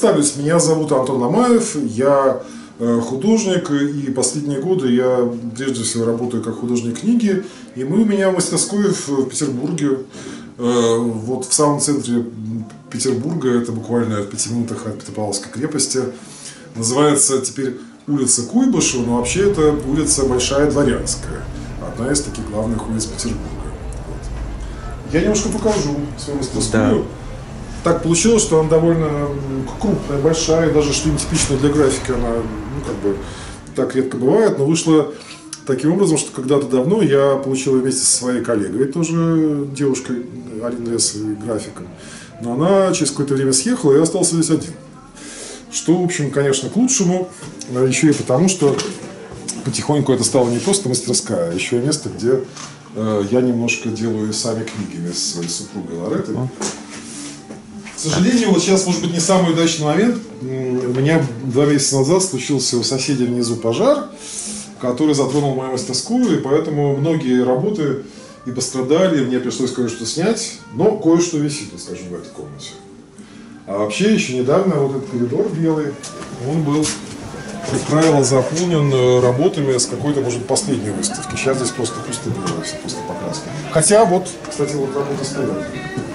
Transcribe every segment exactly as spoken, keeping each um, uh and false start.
представлюсь, меня зовут Антон Ломаев, я художник, и последние годы я прежде всего работаю как художник книги, и мы у меня в мастерской в Петербурге, вот в самом центре Петербурга, это буквально в пяти минутах от Петропавловской крепости, называется теперь улица Куйбышева, но вообще это улица Большая Дворянская, одна из таких главных улиц Петербурга. Вот. Я немножко покажу свою мастерскую. Да. Так получилось, что она довольно крупная, большая, даже что нетипичная для графики, она, ну, как бы, так редко бывает, но вышла таким образом, что когда-то давно я получил ее вместе со своей коллегой, тоже девушкой, Алиной Лесовой, графиком, но она через какое-то время съехала, и я остался здесь один. Что, в общем, конечно, к лучшему, еще и потому, что потихоньку это стало не просто мастерская, а еще и место, где э, я немножко делаю сами книги вместе со своей супругой Лореттой. К сожалению, вот сейчас, может быть, не самый удачный момент. У меня два месяца назад случился у соседей внизу пожар, который затронул мою мастерскую, и поэтому многие работы и пострадали, мне пришлось кое-что снять, но кое-что висит, скажем, в этой комнате. А вообще, еще недавно вот этот коридор белый, он был, как правило, заполнен работами с какой-то, может, последней выставки. Сейчас здесь просто пусто было, все просто покраска. Хотя вот, кстати, вот работа стоят.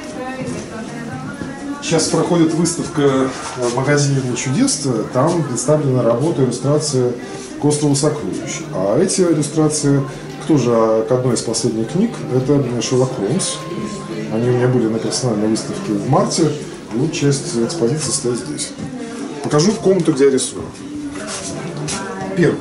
Сейчас проходит выставка в магазине «Для чудес», там представлена работа, иллюстрация к «Острову сокровищ». А эти иллюстрации тоже к одной из последних книг, это «Шерлок Холмс». Они у меня были на персональной выставке в марте, и вот часть экспозиции стоит здесь. Покажу комнату, где я рисую. Первое.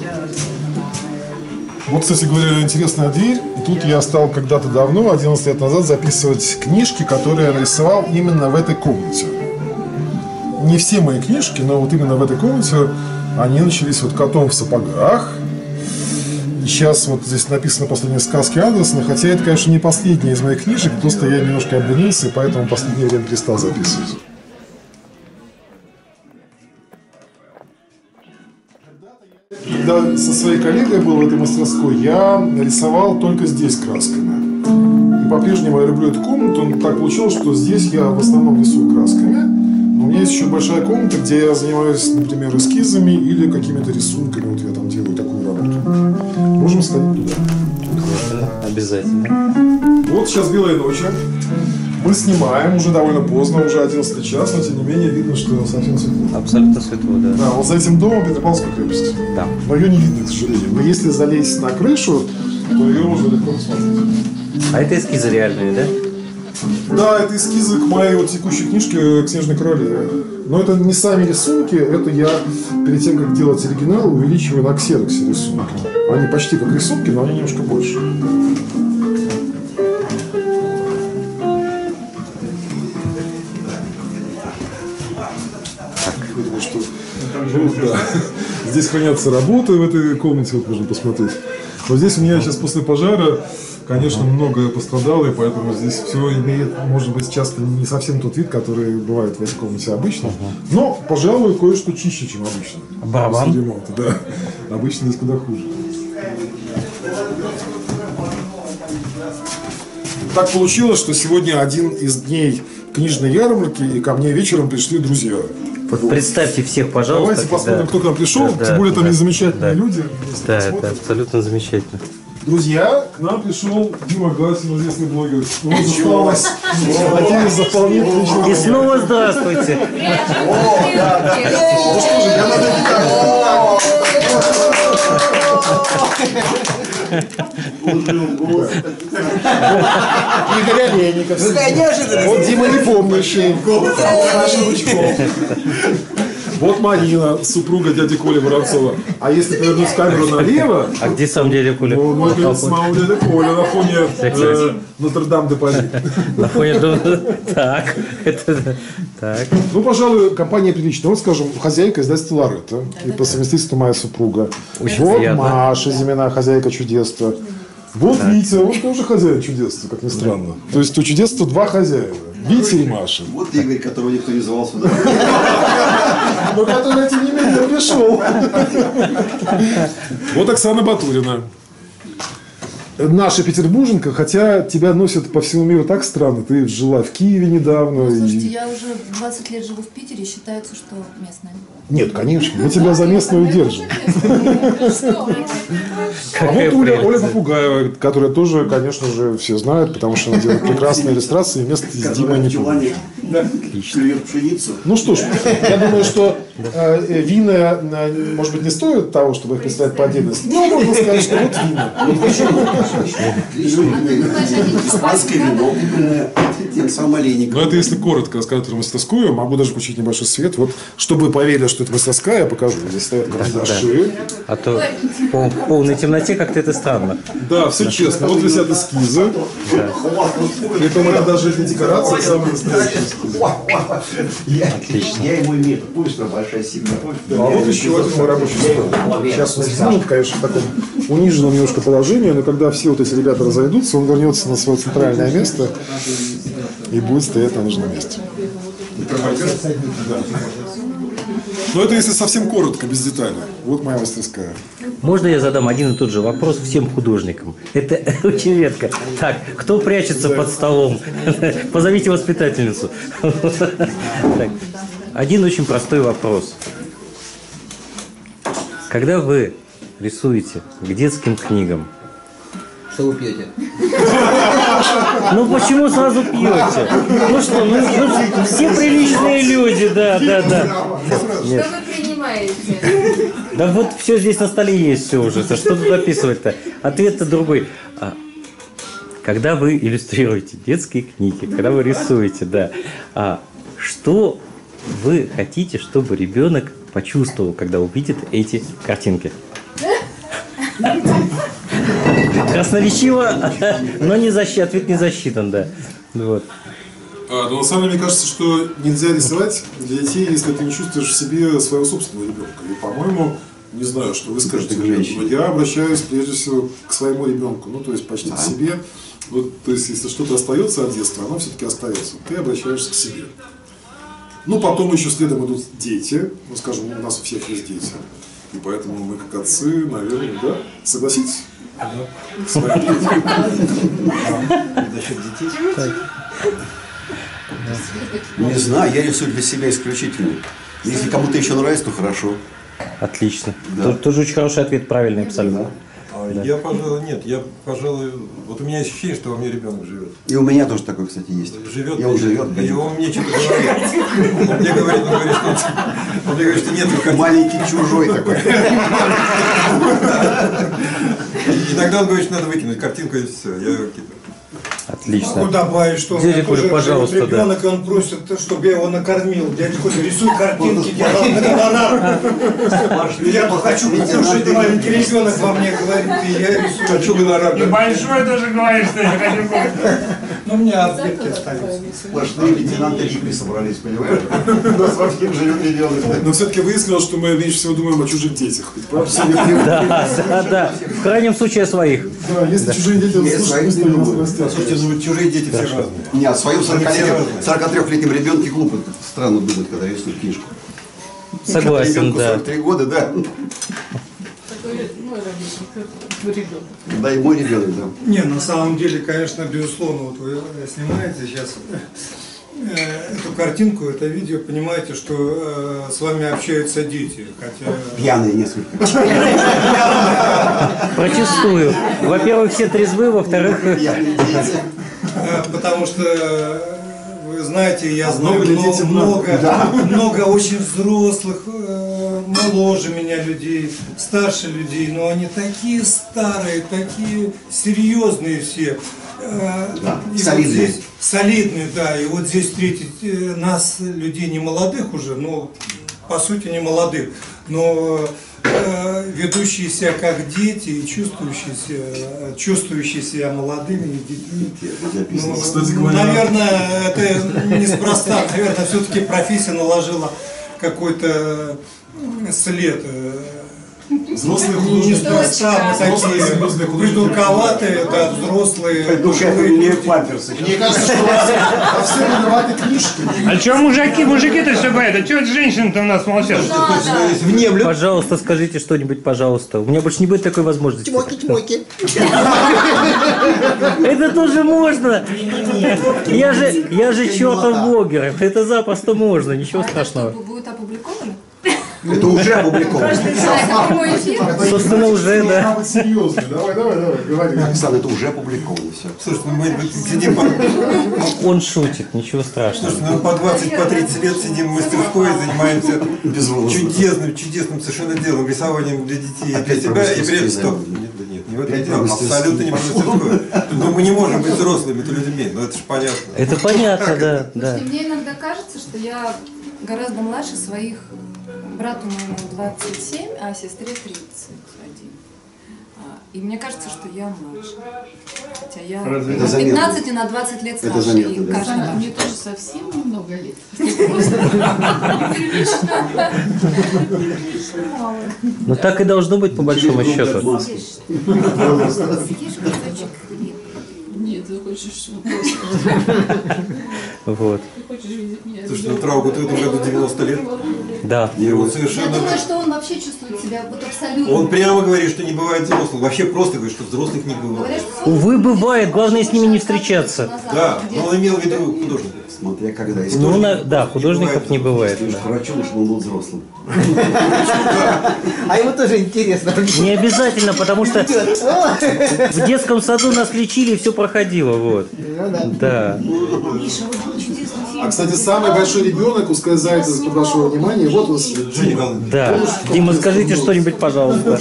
Вот, кстати говоря, интересная дверь. И тут я стал когда-то давно, одиннадцать лет назад, записывать книжки, которые я нарисовал именно в этой комнате. Не все мои книжки, но вот именно в этой комнате они начались вот «Котом в сапогах». И сейчас вот здесь написано «Последние сказки Андерсона», хотя это, конечно, не последняя из моих книжек, просто я немножко обленился, и поэтому в последнее время перестал записывать. Когда со своей коллегой был в этой мастерской, я рисовал только здесь красками. И по-прежнему я люблю эту комнату, но так получилось, что здесь я в основном рисую красками. Но у меня есть еще большая комната, где я занимаюсь, например, эскизами или какими-то рисунками. Вот я там делаю такую работу. Можем сходить туда. Обязательно. Вот сейчас белая ночь. Мы снимаем, уже довольно поздно, уже одиннадцатый час, но тем не менее видно, что совсем светло. Абсолютно светло, да. Да, вот за этим домом Петропавловская крепость. Да. Но ее не видно, к сожалению. Но если залезть на крышу, то ее можно легко посмотреть. А это эскизы реальные, да? Да, это эскизы к моей вот текущей книжке «К снежной королеве». Но это не сами рисунки, это я перед тем, как делать оригинал, увеличиваю на ксероксе рисунки. Они почти как рисунки, но они немножко больше. Что, ну, да. Здесь хранятся работы в этой комнате, вот можно посмотреть. Но здесь у меня сейчас после пожара, конечно, многое пострадало, и поэтому здесь все имеет, может быть, часто не совсем тот вид, который бывает в этой комнате обычно. Но, пожалуй, кое-что чище, чем обычно. Барабан? После ремонта, да. Обычно здесь куда хуже. Так получилось, что сегодня один из дней книжной ярмарки, и ко мне вечером пришли друзья. Вот представьте всех, пожалуйста. Давайте посмотрим, да, кто к нам пришел. Да, Тем более да, там да, есть замечательные да, люди. Да, это абсолютно замечательно. Друзья, к нам пришел Дима Гасин, известный блогер. Он застал нас, надеюсь, заполнит лично. И снова здравствуйте. Ну что же, я надо Игорь Олейников. Вот Дима не помнящий. Вот Марина, супруга дяди Коли Воронцова. А если повернуть камеру налево... А где сам дядя Коля? Ну, может быть, самого дядя Коля на фоне э, Нотр-Дам-де-Пари. На фоне... Так, это... Так. Ну, пожалуй, компания приличная. Вот, скажем, хозяйка издательства Лоретта. И по совместительству моя супруга. Очень вот приятно. Маша Зимина, хозяйка чудесства. Вот так. Витя, он тоже хозяин чудесства, как ни странно. То есть у чудесства два хозяина. Витя и Маша. Вот Игорь, которого никто не звал сюда. Но который, тем не менее, пришел. Вот Оксана Батурина. наша петербурженка, хотя тебя носят по всему миру так странно. Ты жила в Киеве недавно. Ну, слушайте, и... я уже двадцать лет живу в Питере, считается, что местная. Нет, конечно, мы тебя за местную держим. А вот Оля, Оля Попугаева, которая тоже, конечно же, все знают, потому что она делает прекрасные иллюстрации вместе с Димой Никулиным. Пшеницу. Ну что ж, я думаю, что э, вина, э, может быть, не стоит того, чтобы их представить по отдельности. Но можно сказать, что вот вина. Испанское вино. Тем самым олейником. Но это если коротко рассказать про мастерскую, могу даже включить небольшой свет. Вот, чтобы вы поверили, что это мастерская, я покажу. Здесь стоят карандаши. А то по в полной темноте как-то это странно. Да, все честно. Вот висят эскизы. Это моя даже эти декорации самые настоящие эскизы. Я ему имею. Пусть большая сила. А вот еще один мой рабочий стол. Сейчас он снимут, конечно, в таком униженном немножко положении, но когда все вот эти ребята разойдутся, он вернется на свое центральное место и будет стоять на нужном месте. Да. Но это если совсем коротко, без деталей. Вот моя мастерская. Можно я задам один и тот же вопрос всем художникам? Это очень редко. Так, кто прячется под столом? Позовите воспитательницу. Так, один очень простой вопрос. Когда вы рисуете к детским книгам, что вы пьете? ну почему сразу пьете? Ну что, ну, ну все приличные люди, да, да, да. Нет. Что вы принимаете? Да вот все здесь на столе есть все уже. Что тут описывать-то? Ответ-то другой. А, когда вы иллюстрируете детские книги, когда вы рисуете, да, а, что вы хотите, чтобы ребенок почувствовал, когда увидит эти картинки? Красноречиво, но не защит, ответ не засчитан, да. Вот. А, но на самом деле, мне кажется, что нельзя рисовать для детей, если ты не чувствуешь в себе своего собственного ребенка. И, по-моему, не знаю, что вы скажете, но я обращаюсь прежде всего к своему ребенку, ну, то есть почти к себе. Вот, то есть, если что-то остается от детства, оно все-таки остается. Ты обращаешься к себе. Ну, потом еще следом идут дети. Ну, скажем, у нас у всех есть дети. И поэтому мы, как отцы, наверное, да? Согласитесь? Да. Своим детям. Насчет детей? Не знаю, я рисую для себя исключительно. Если кому-то еще нравится, то хорошо. Отлично. Да. Тоже очень хороший ответ, правильный абсолютно. А да. Я, пожалуй, нет, я, пожалуй, вот у меня есть ощущение, что во мне ребенок живет. И у меня тоже такой, кстати, есть. Живет, и он живет. И он мне что-то говорит. Он мне говорит, он говорит, что, он мне говорит, что нет. Маленький чужой такой. Иногда он говорит, что надо выкинуть картинку и все. Я кидаю. Отлично. Могу добавить, что Дядя Коля, тоже пожалуйста, ребенок, да. Он просит, чтобы я его накормил. Дядя Коля, рисуй картинки, делал на гонорар. Я хочу, потому что это маленький ребенок во мне говорит, и я рисую. Хочу гонорар. И большой тоже говорит, что я хочу. Но у меня ответки остаются. Сплошные лейтенанты Рипли собрались, понимаешь? У нас во всех живет ребенок. Но все-таки выяснилось, что мы меньше всего думаем о чужих детях. Да, да, да. В крайнем случае о своих. Да, если чужие дети слушают, Слушайте, ну чужие дети все разные. Не, о своем сорокатрёхлетнем ребенке глупо, странно думать, когда рисуют книжку. Согласен, да. сорок три года, да. Такой мой ребенок. Да, и мой ребенок, да. Не, на самом деле, конечно, безусловно, вот вы снимаете сейчас эту картинку, это видео, понимаете, что э, с вами общаются дети, хотя... Пьяные несколько. Протестую. Во-первых, все трезвы, во-вторых... Пьяные дети. Потому что, вы знаете, я знаю много, много, дети много, да. много очень взрослых, э, моложе меня людей, старше людей, но они такие старые, такие серьезные все. Да, и солидные. Вот здесь, солидные, да. И вот здесь встретить нас, людей не молодых уже, но по сути не молодых, но э, ведущие себя как дети и чувствующие себя, чувствующие себя молодыми и детьми. Ну, кстати говоря, наверное, это неспроста. Наверное, все-таки профессия наложила какой-то след. Взрослые Не художники. неспроста мы Взрослые серьезные такие художники. придурковатые, да, взрослые. памперсы. Мне кажется, что во все виноваты книжки. А чё мужики, мужики-то все боятся? А чё женщины-то у нас молчат? Внемлю. Пожалуйста, скажите что-нибудь, пожалуйста. У меня больше не будет такой возможности. Чмоки-чмоки. Это тоже можно. Я же, я же чертов блогер. Это запросто можно, ничего А это страшного. что, будет опубликовано? Это уже опубликовано. А, это прямой эфир? Собственно, уже, да. Надо быть серьезный. Давай, давай, давай, говори. Александр, это уже опубликовано все. Слушайте, ну мы вот сидим по, Он шутит, ничего страшного. слушайте, ну, по двадцать, по тридцать лет сидим в мастерской, занимаемся Безволосно. чудесным, чудесным совершенно делом, рисованием для детей, для Опять себя, про и при этом мастерские, стоп. да? Нет, да нет, не в этом Опять дело, про мастерские. абсолютно не про мастерскую. Но мы не можем быть взрослыми-то людьми, ну это же понятно. Это понятно, да, да. Слушайте, мне иногда кажется, что я гораздо младше своих. Брату моему двадцать семь, а сестре тридцать один. А, И мне кажется, что я младше. Хотя я Разве на это заметно? пятнадцать и на двадцать лет Это старше. заметно, И да. каждый Мне, раз. мне тоже совсем немного лет. Ну так и должно быть по большому счету. Съешь кусочек хлеба. Нет, ты хочешь что? Вот. Ты хочешь видеть меня? Слушайте, ну Траугу в этом году девяносто лет, Да. и вот Я совершенно... думаю, что он вообще чувствует себя вот абсолютно. Он прямо говорит, что не бывает взрослых, вообще просто говорит, что взрослых не бывает. Говорят, что Увы, бывает, главное с ними не встречаться. Да, но он имел в виду художника. Смотря когда. Если Ну, тоже- на- да, художников не бывает. Если уж к врачу, чтобы он был взрослым. А ему тоже интересно. Не обязательно, потому что в детском саду нас лечили и все проходило. Вот. Да. А, кстати, самый большой ребенок ускользает из-под вашего внимания. Вот он сидит. Женя Галыч. Да. Дима, скажите что-нибудь, пожалуйста.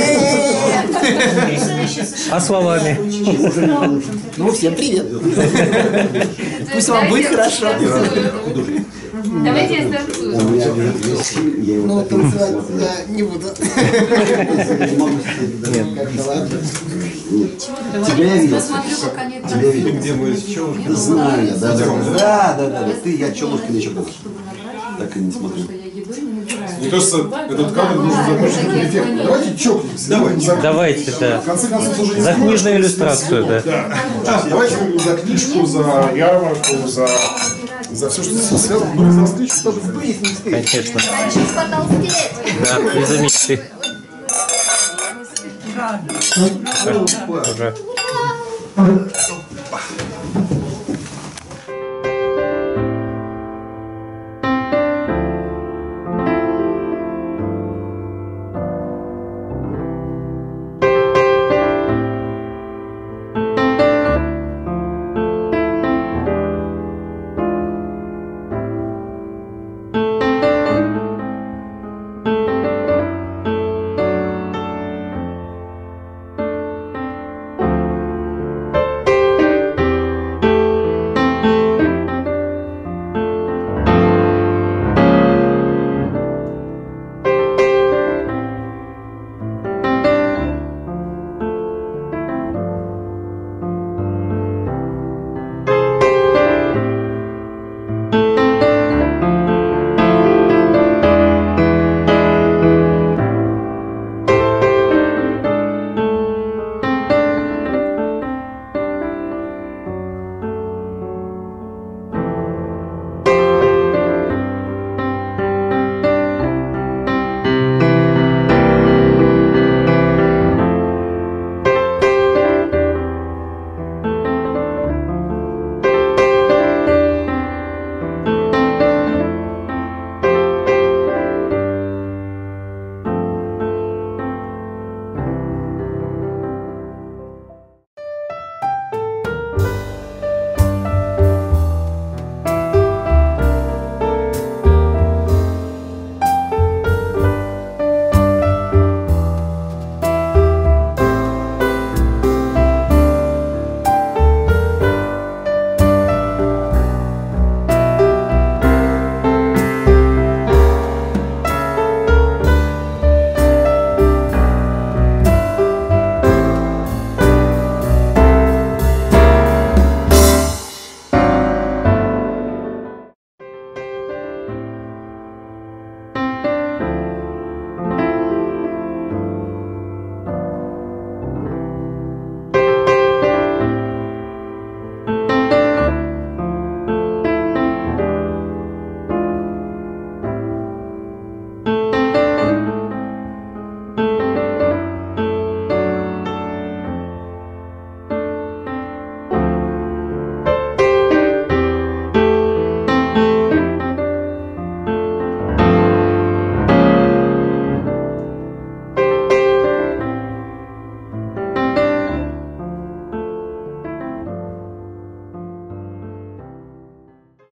А словами? Ну, всем привет. Пусть вам будет хорошо. Давайте я У станцую. меня есть фильм, я его Ну, так и не танцевать смотрел. я не буду. Не могу сидеть, да. Как-то ладно. Нет. Тебя я видел. посмотрю, пока нет. Тебя я видел. Где мы с Челушкой? Да знаю я, да, да, Здорово. да, да, да, да, ты, я Челушкин еще был. Так и не смотрю. Что я едой не набираю. Мне кажется, этот кадр нужно закончить на эффект. Давайте чокнемся. Давайте. За- Давайте, да. В конце концов, уже не За скоро, книжную что иллюстрацию, да. Да. Давайте за книжку, за ярмарку, за, за все, что с этим связано. Ну, за встречу тоже. Конечно. Хочу потолстеть. Да, из-за мечты. Ура.